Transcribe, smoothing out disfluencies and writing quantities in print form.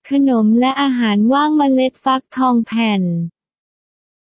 ขนมและอาหารว่างเมล็ดฟักทองแผ่น